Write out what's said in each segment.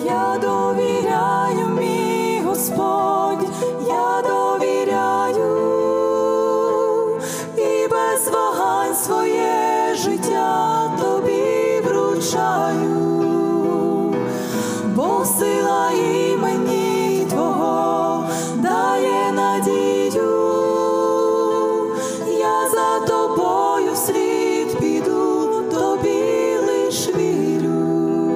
Я довіряю, мій Господь, я довіряю, і без вагань своє життя тобі вручаю, бо сила імені Твого дає надію, я за тобою вслід піду, тобі лиш вірю.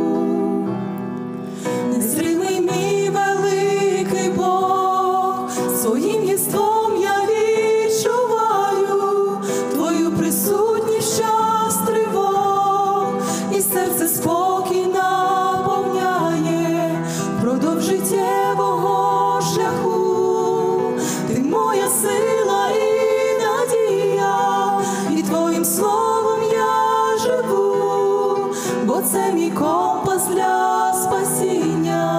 Незримий мій великий Бог, своїм єством я відчуваю Твою присутність в час тривог, і серце спокій наповняє впродовж життєвого шляху. Ти моя сила і надія, і Твоїм словом я живу, бо це мій компас для спасіння.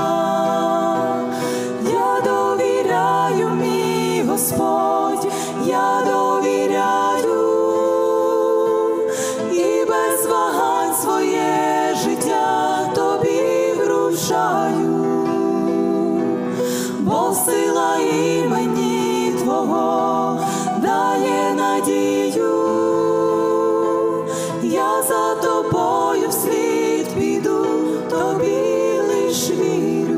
Я довіряю, мій Господь, я довіряю, і без вагань своє життя тобі вручаю, бо сила імені Твого дає надію, я за тобою вслід піду, тобі лиш вірю.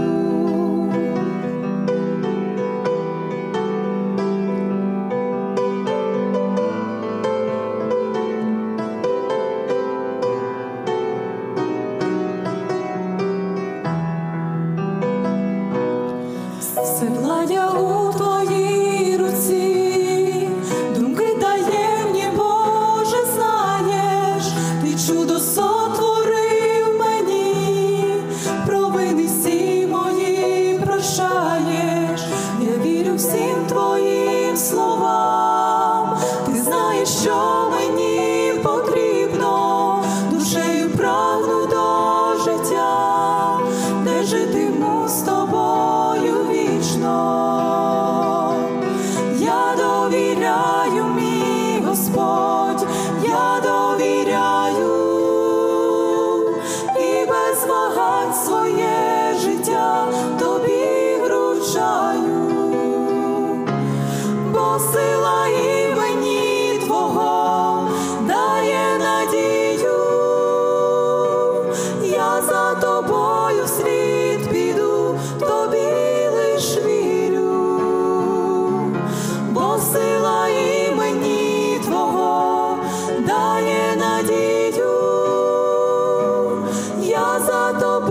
Все владя у Твоїй руці, думки таємні, Боже, знаєш, Ти чудо сотворив мені, провини всі мої прощаєш, я вірю всім Твоїм словам, Ти знаєш, що мені потрібно, душею прагну до життя, де житиму з Тобою вічно. Я довіряю, мій Господь, я довіряю, і без вагань своє життя тобі вручаю, бо сила імені Твого дає надію, я за тобою вслід піду, тобі лиш вірю, бо сила імені Твого дає надію, я за тобою